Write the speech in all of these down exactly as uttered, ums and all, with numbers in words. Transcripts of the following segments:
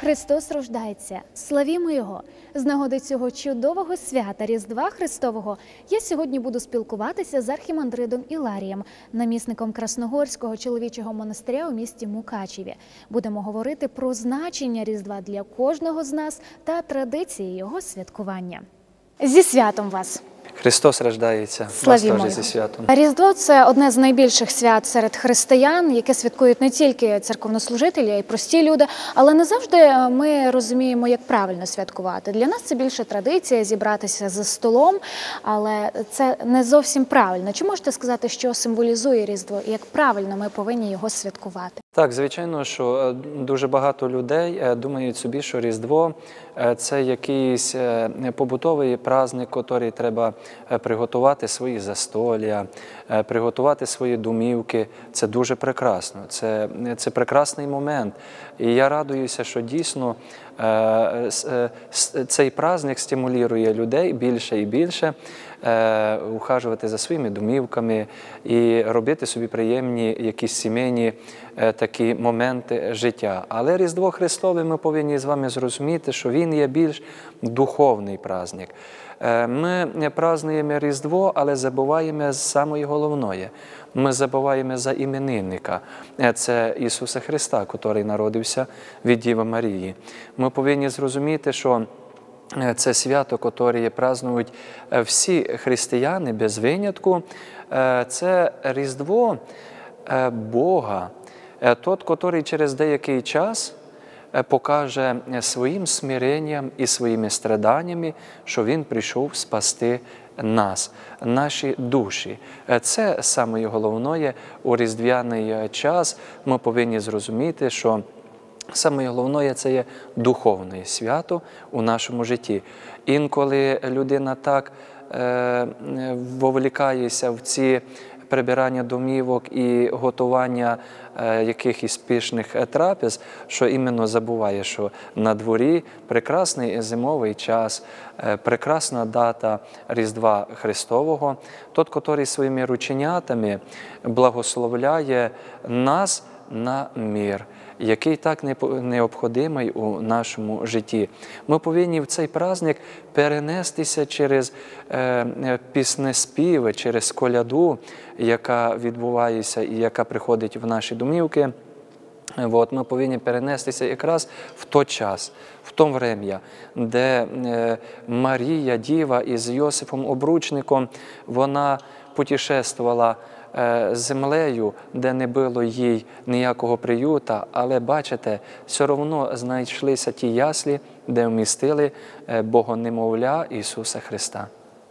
Христос рождається! Славімо Його! З нагоди цього чудового свята Різдва Христового я сьогодні буду спілкуватися з архімандритом Іларієм, намісником Красногорського чоловічого монастиря у місті Мукачеві. Будемо говорити про значення Різдва для кожного з нас та традиції його святкування. Зі святом вас! Христос рождається. Славімо Вас теж зі святом. Різдво – це одне з найбільших свят серед християн, яке святкують не тільки церковнослужителі, а й прості люди. Але не завжди ми розуміємо, як правильно святкувати. Для нас це більше традиція – зібратися за столом, але це не зовсім правильно. Чи можете сказати, що символізує Різдво і як правильно ми повинні його святкувати? Так, звичайно, що дуже багато людей думають собі, що Різдво – це якийсь побутовий праздник, який треба приготувати свої застолля, приготувати свої домівки. Це дуже прекрасно, це, це прекрасний момент. І я радуюся, що дійсно цей праздник стимулює людей більше і більше ухажувати за своїми домівками і робити собі приємні якісь сімейні такі моменти життя. Але Різдво Христове ми повинні з вами зрозуміти, що він є більш духовний праздник. Ми празднуємо Різдво, але забуваємо саме головне. Ми забуваємо за іменинника. Це Ісуса Христа, який народився від Діви Марії. Ми повинні зрозуміти, що це свято, яке празднують всі християни без винятку. Це Різдво Бога, тот, який через деякий час покаже своїм смиренням і своїми страданнями, що Він прийшов спасти нас, наші душі. Це саме головне у різдвяний час. Ми повинні зрозуміти, що саме головне – це є духовне свято у нашому житті. Інколи людина так е, вовлікається в ці прибирання домівок і готування е, якихось пишних трапез, що іменно забуває, що на дворі прекрасний зимовий час, е, прекрасна дата Різдва Христового, тот, який своїми рученятами благословляє нас на мир, який так необхідний у нашому житті. Ми повинні в цей праздник перенестися через е, піснеспіви, через коляду, яка відбувається і яка приходить в наші домівки. От, ми повинні перенестися якраз в той час, в тому врем'я, де е, Марія, Діва із Йосифом Обручником, вона путешествувала землею, де не було їй ніякого приюта, але, бачите, все одно знайшлися ті яслі, де вмістили Богонемовля Ісуса Христа.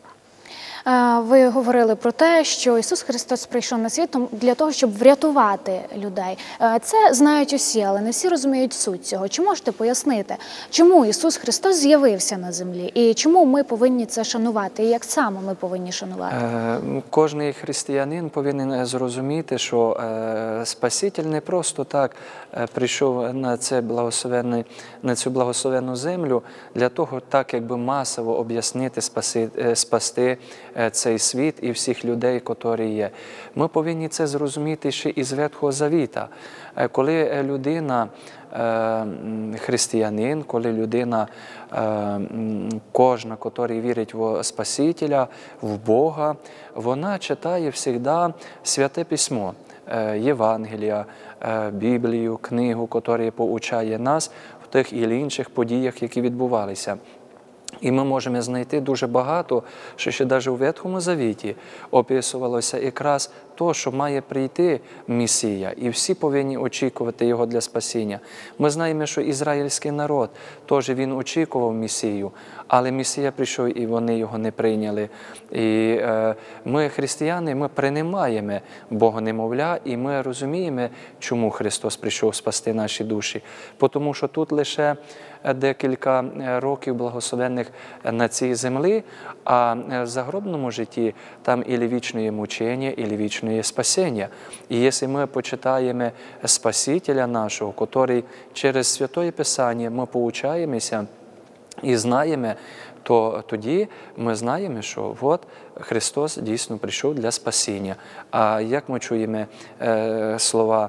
Ви говорили про те, що Ісус Христос прийшов на світ для того, щоб врятувати людей. Це знають усі, але не всі розуміють суть цього. Чи можете пояснити, чому Ісус Христос з'явився на землі і чому ми повинні це шанувати, і як саме ми повинні шанувати? Кожний християнин повинен зрозуміти, що Спаситель не просто так прийшов на, це благословенне, на цю благословенну землю для того, так якби масово об'яснити, спаси, спасти цей світ і всіх людей, які є. Ми повинні це зрозуміти ще із Ветхого Завіта. Коли людина, християнин, коли людина, кожна, яка вірить в Спасителя, в Бога, вона читає завжди Святе Письмо, Євангелія, Біблію, книгу, яка поучає нас в тих і інших подіях, які відбувалися. І ми можемо знайти дуже багато, що ще навіть у Ветхому Завіті описувалося якраз то, що має прийти Месія, і всі повинні очікувати Його для спасіння. Ми знаємо, що ізраїльський народ теж він очікував Месію, але Месія прийшов і вони його не прийняли. І е, ми, християни, ми приймаємо Богонемовля, і ми розуміємо, чому Христос прийшов спасти наші душі. Тому що тут лише декілька років благословенних на цій землі, а в загробному житті там і вічне мучення, і вічне спасіння. І якщо ми почитаємо Спасителя нашого, який через Святе Писання ми поучаємося і знаємо, то тоді ми знаємо, що от Христос дійсно прийшов для спасіння. А як ми чуємо е, слова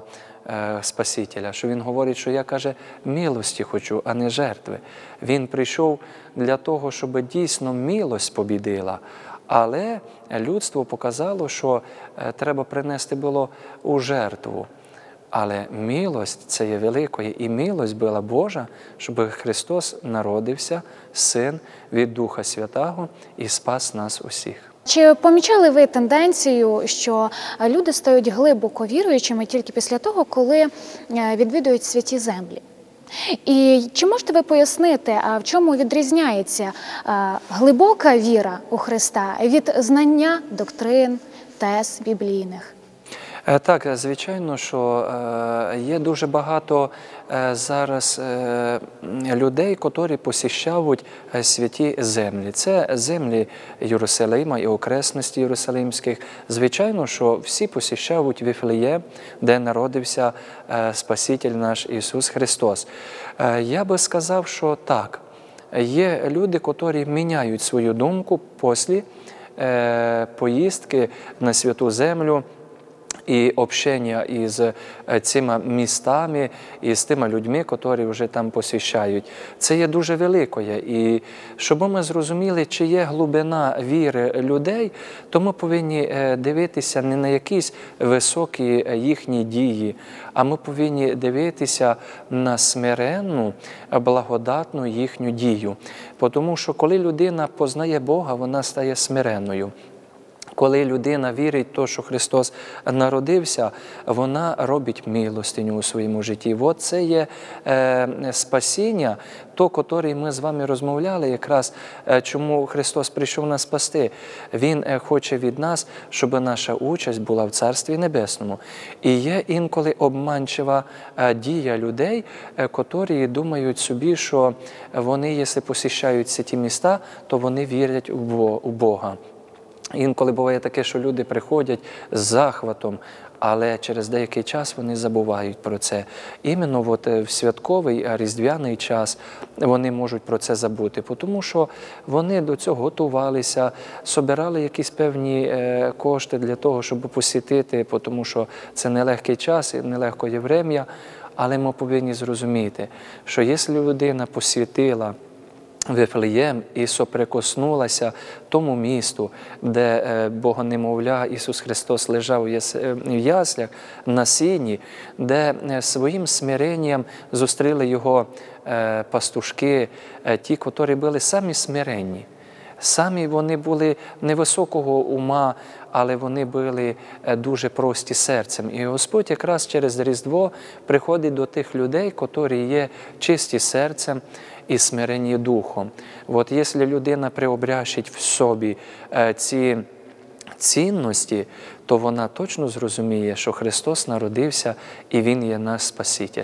Спасителя, що Він говорить, що я, каже, милості хочу, а не жертви. Він прийшов для того, щоб дійсно милость побідила, але людство показало, що треба принести було у жертву. Але милость – це є великою, і милость була Божа, щоб Христос народився, Син від Духа Святого, і спас нас усіх. Чи помічали ви тенденцію, що люди стають глибоко віруючими тільки після того, коли відвідують святі землі? І чи можете ви пояснити, а в чому відрізняється глибока віра у Христа від знання доктрин, тез біблійних? Так, звичайно, що є дуже багато зараз людей, які посіщають святі землі. Це землі Єрусалима і окресності Єрусалимських. Звичайно, що всі посіщають Вифлеєм, де народився Спаситель наш Ісус Христос. Я би сказав, що так, є люди, які міняють свою думку після поїздки на святу землю, і общення із цими містами, і з тими людьми, які вже там посвящають. Це є дуже великою. І щоб ми зрозуміли, чи є глибина віри людей, то ми повинні дивитися не на якісь високі їхні дії, а ми повинні дивитися на смиренну, благодатну їхню дію. Тому що коли людина познає Бога, вона стає смиренною. Коли людина вірить в те, що Христос народився, вона робить милостиню у своєму житті. От це є е, спасіння, то, яке ми з вами розмовляли, якраз е, чому Христос прийшов нас спасти. Він е, хоче від нас, щоб наша участь була в Царстві Небесному. І є інколи обманчива е, дія людей, е, які думають собі, що вони, якщо посіщаються ті міста, то вони вірять у Бога. Інколи буває таке, що люди приходять з захватом, але через деякий час вони забувають про це. Іменно от в святковий, різдвяний час вони можуть про це забути, тому що вони до цього готувалися, собирали якісь певні кошти для того, щоб посвятити, тому що це нелегкий час, нелегко є врем'я, але ми повинні зрозуміти, що якщо людина посвятила Вифлеєм і соприкоснулася тому місту, де Богонемовля Ісус Христос лежав в яслях на сіні, де своїм смиренням зустріли Його пастушки, ті, які були самі смиренні. Самі вони були невисокого ума, але вони були дуже прості серцем. І Господь якраз через Різдво приходить до тих людей, які є чисті серцем і смирені духом. От якщо людина приобрящить в собі ці цінності, то вона точно зрозуміє, що Христос народився і Він є наш Спаситель.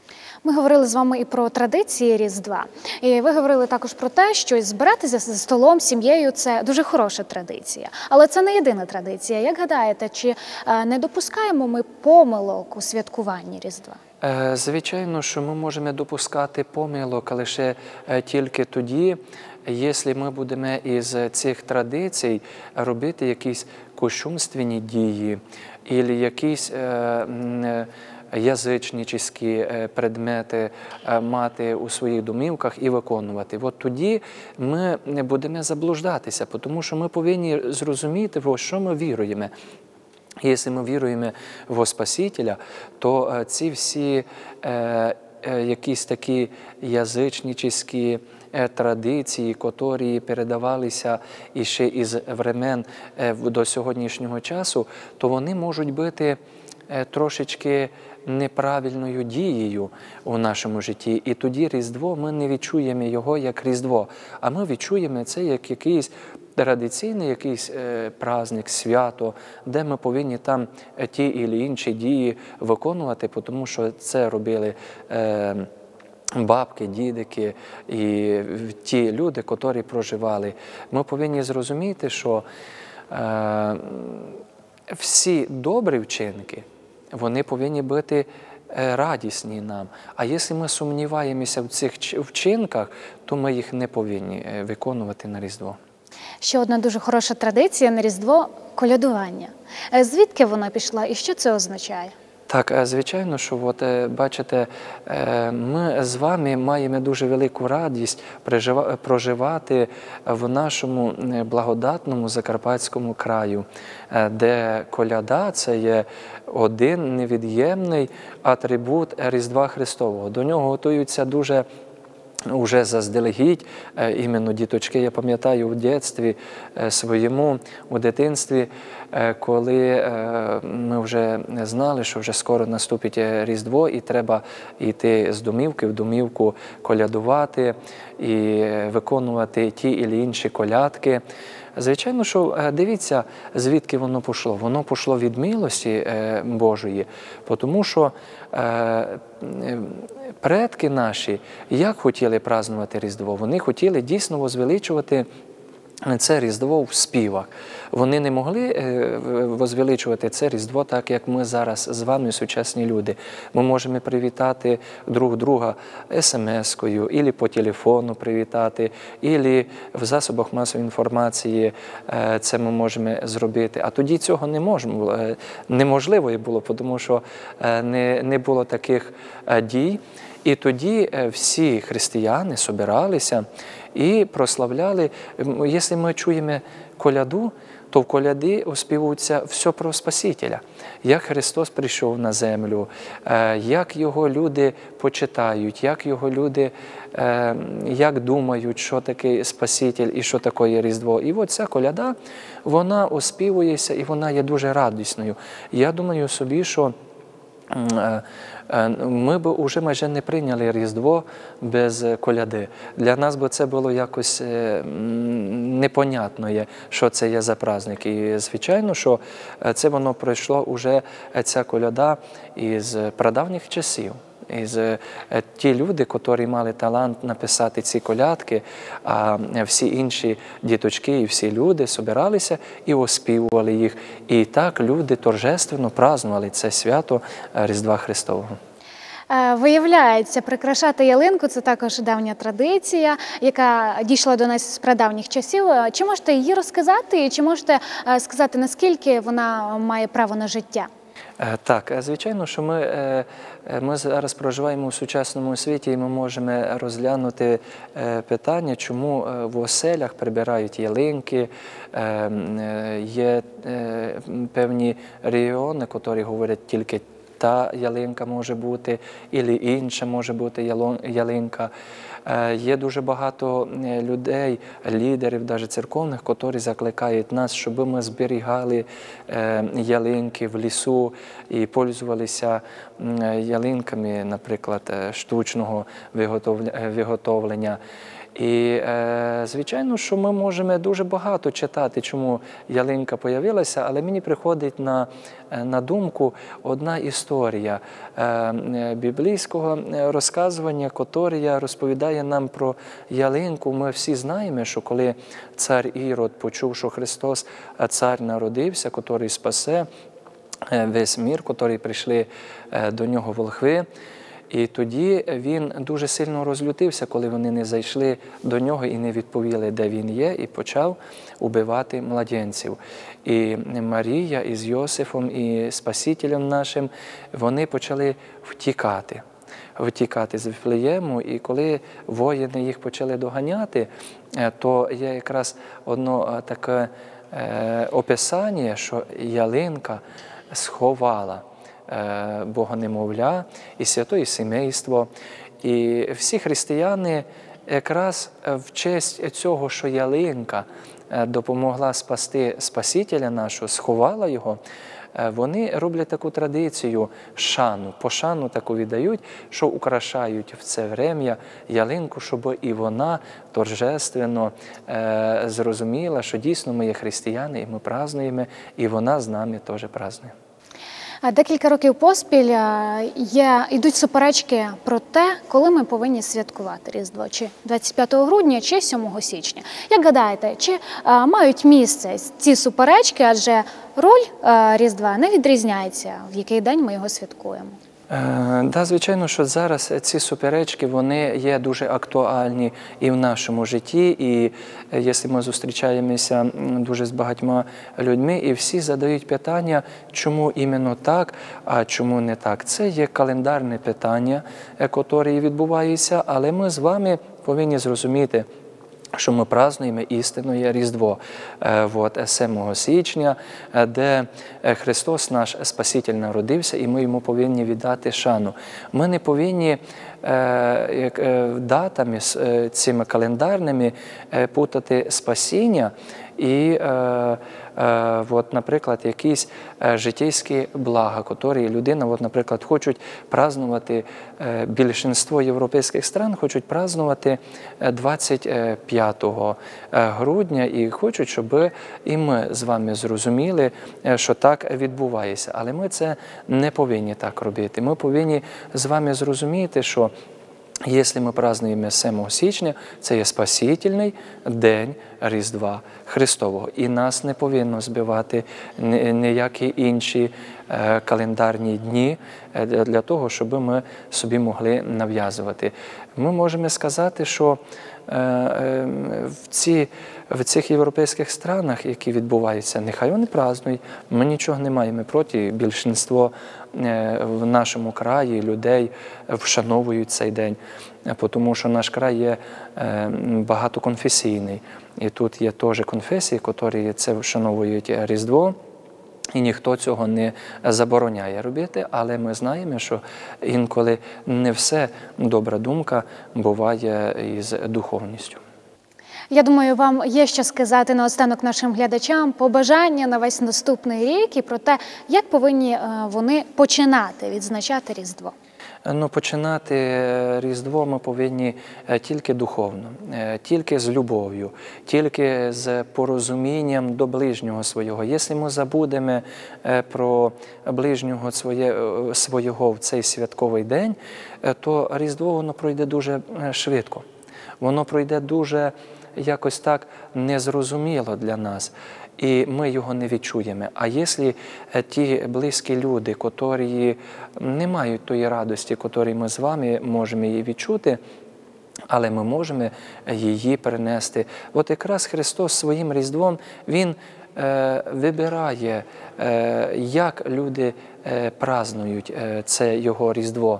Ми говорили з вами і про традиції Різдва. І ви говорили також про те, що збиратися за столом з сім'єю – це дуже хороша традиція. Але це не єдина традиція. Як гадаєте, чи не допускаємо ми помилок у святкуванні Різдва? Звичайно, що ми можемо допускати помилок лише тільки тоді, якщо ми будемо із цих традицій робити якісь кощунственні дії, або якісь язичническі предмети мати у своїх домівках і виконувати. От тоді ми не будемо заблуждатися, тому що ми повинні зрозуміти, в що ми віруємо. Якщо ми віруємо в Спасителя, то ці всі е, е, якісь такі язичническі традиції, які передавалися іще із времен до сьогоднішнього часу, то вони можуть бути трошечки неправильною дією у нашому житті. І тоді Різдво, ми не відчуємо його як Різдво, а ми відчуємо це як якийсь традиційний якийсь е, праздник, свято, де ми повинні там ті і інші дії виконувати, тому що це робили е, бабки, дідики і ті люди, які проживали. Ми повинні зрозуміти, що е, всі добрі вчинки, вони повинні бути радісні нам. А якщо ми сумніваємося в цих вчинках, то ми їх не повинні виконувати на Різдво. Ще одна дуже хороша традиція на Різдво – колядування. Звідки вона пішла і що це означає? Так, е, звичайно, що от, е, бачите, е, ми з вами маємо дуже велику радість прожива- проживати в нашому е, благодатному Закарпатському краю, е, де коляда – це є один невід'ємний атрибут Різдва Христового. До нього готуються дуже уже заздалегідь, е, іменно діточки, я пам'ятаю у дитинстві е, своєму, у дитинстві, е, коли е, ми вже знали, що вже скоро наступить е, Різдво і треба йти з домівки в домівку колядувати і е, виконувати ті і інші колядки. Звичайно, що е, дивіться, звідки воно пішло. Воно пішло від милості е, Божої, тому що е, е, предки наші як хотіли празднувати Різдво? Вони хотіли дійсно возвеличувати це Різдво в співах. Вони не могли е, возвеличувати це Різдво так, як ми зараз з вами, сучасні люди. Ми можемо привітати друг друга смс-кою, або по телефону привітати, або в засобах масової інформації е, це ми можемо зробити. А тоді цього не можемо, е, неможливо було, тому що е, не, не було таких е, дій. І тоді всі християни собиралися і прославляли. Якщо ми чуємо коляду, то в коляді оспівується все про Спасителя. Як Христос прийшов на землю, як Його люди почитають, як Його люди як думають, що таке Спаситель і що таке Різдво. І от ця коляда, вона оспівується і вона є дуже радісною. Я думаю собі, що ми б уже майже не прийняли Різдво без коляди. Для нас би це було якось непонятно, що це є за праздник. І, звичайно, що це воно пройшло уже, ця коляда, із прадавніх часів. Із ті люди, які мали талант написати ці колядки, а всі інші діточки і всі люди збиралися і оспівували їх. І так люди торжественно празднували це свято Різдва Христового. Виявляється, прикрашати ялинку – це також давня традиція, яка дійшла до нас з прадавніх часів. Чи можете її розказати, і чи можете сказати, наскільки вона має право на життя? Так, звичайно, що ми, ми зараз проживаємо у сучасному світі і ми можемо розглянути питання, чому в оселях прибирають ялинки. Є певні регіони, які говорять тільки та ялинка може бути, або інша може бути ялинка. Є дуже багато людей, лідерів, навіть церковних, які закликають нас, щоб ми зберігали ялинки в лісу і пользувалися ялинками, наприклад, штучного виготовлення. І, звичайно, що ми можемо дуже багато читати, чому ялинка з'явилася, але мені приходить на, на думку одна історія біблійського розказування, яка розповідає нам про ялинку. Ми всі знаємо, що коли цар Ірод почув, що Христос, цар, народився, який спасе весь мір, який прийшли до нього волхви, і тоді він дуже сильно розлютився, коли вони не зайшли до нього і не відповіли, де він є, і почав убивати младенців. І Марія із Йосифом, і Спасителем нашим, вони почали втікати. Втікати з Вифлеєму, і коли воїни їх почали доганяти, то є якраз одно таке описання, що ялинка сховала Богонемовля і святое сімейство. І всі християни якраз в честь цього, що ялинка допомогла спасти Спасителя нашого, сховала його, вони роблять таку традицію, шану, пошану таку віддають, що украшають в це врем'я ялинку, щоб і вона торжественно е, зрозуміла, що дійсно ми є християни, і ми празднуємо, і вона з нами теж празднує. Декілька років поспіль є, йдуть суперечки про те, коли ми повинні святкувати Різдво, чи двадцять п'ятого грудня, чи сьомого січня. Як гадаєте, чи а, мають місце ці суперечки, адже роль а, Різдва не відрізняється, в який день ми його святкуємо? Е, да, звичайно, що зараз ці суперечки, вони є дуже актуальні і в нашому житті, і е, якщо ми зустрічаємося м, дуже з багатьма людьми, і всі задають питання, чому іменно так, а чому не так. Це є календарне питання, е, котрі відбуваються, але ми з вами повинні зрозуміти, що ми празднуємо істинне Різдво е, от, сьомого січня, е, де Христос, наш Спаситель, народився, і ми йому повинні віддати шану. Ми не повинні е, як, е, датами, е, цими календарними, е, путати спасіння і, е, е, от, наприклад, якісь е, життєйські блага, які людина, от, наприклад, хочуть празднувати, е, більшинство європейських стран хочуть празднувати двадцять п'ятого грудня і хочуть, щоб і ми з вами зрозуміли, що так відбувається. Але ми це не повинні так робити. Ми повинні з вами зрозуміти, що якщо ми празднуємо сьомого січня, це є Спасительний день Різдва Христового. І нас не повинно збивати ніякі інші е, календарні дні для того, щоб ми собі могли нав'язувати. Ми можемо сказати, що е, е, в, ці, в цих європейських странах, які відбуваються, нехай вони празднують, ми нічого не маємо проти, більшинство е, в нашому краї людей вшановують цей день, тому що наш край є е, багатоконфесійний. І тут є теж конфесії, які це вшановують Різдво, і ніхто цього не забороняє робити, але ми знаємо, що інколи не все добра думка буває із духовністю. Я думаю, вам є що сказати наостанок нашим глядачам, побажання на весь наступний рік і про те, як повинні вони починати відзначати Різдво. Ну, починати Різдво ми повинні тільки духовно, тільки з любов'ю, тільки з порозумінням до ближнього свого. Якщо ми забудемо про ближнього своє, свого в цей святковий день, то Різдво воно пройде дуже швидко. Воно пройде дуже якось так незрозуміло для нас, і ми його не відчуємо. А якщо ті близькі люди, які не мають тої радості, яку ми з вами можемо її відчути, але ми можемо її перенести. От якраз Христос своїм Різдвом, Він е, вибирає, е, як люди е, празднують е, це Його Різдво.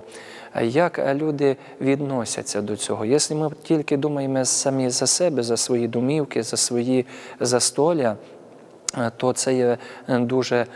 Як люди відносяться до цього. Якщо ми тільки думаємо самі за себе, за свої домівки, за свої застолля, то це є дуже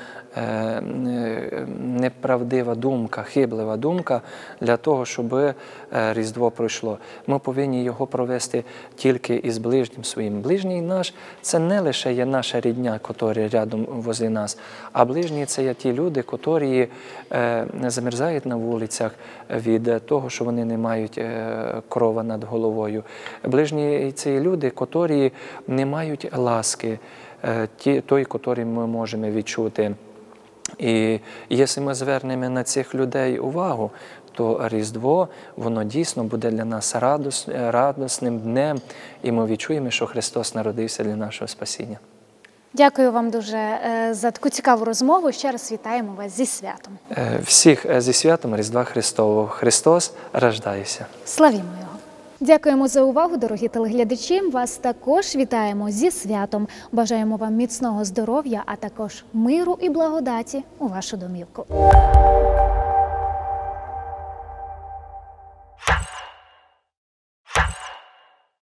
неправдива думка, хиблива думка для того, щоб Різдво пройшло. Ми повинні його провести тільки із ближнім своїм. Ближній наш – це не лише є наша рідня, які рядом возле нас, а ближні – це є ті люди, які замерзають на вулицях від того, що вони не мають крова над головою. Ближні – це є люди, які не мають ласки, той, який ми можемо відчути. І якщо ми звернемо на цих людей увагу, то Різдво, воно дійсно буде для нас радос, радосним днем, і ми відчуємо, що Христос народився для нашого спасіння. Дякую вам дуже за таку цікаву розмову. Ще раз вітаємо вас зі святом. Всіх зі святом Різдва Христового. Христос рождається. Славімо Його! Дякуємо за увагу, дорогі телеглядачі. Вас також вітаємо зі святом. Бажаємо вам міцного здоров'я, а також миру і благодаті у вашу домівку.